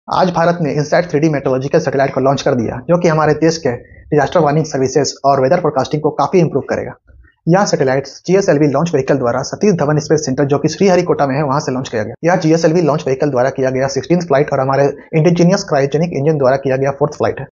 आज भारत ने INSAT 3D metrological satellite को लॉन्च कर दिया, जो कि हमारे देश के डिजास्टर वार्निंग सर्विसेज और वेदर फोरकास्टिंग को काफी इंप्रूव करेगा। यह सैटेलाइट जीएसएलवी लॉन्च व्हीकल द्वारा सतीश धवन स्पेस सेंटर, जो कि श्रीहरिकोटा में है, वहां से लॉन्च किया गया। यह जीएसएलवी लॉन्च व्हीकल द्वारा किया गया 16th फ्लाइट और हमारे इंडिजीनियस क्रायोजेनिक इंजन द्वारा किया गया 4th फ्लाइट है।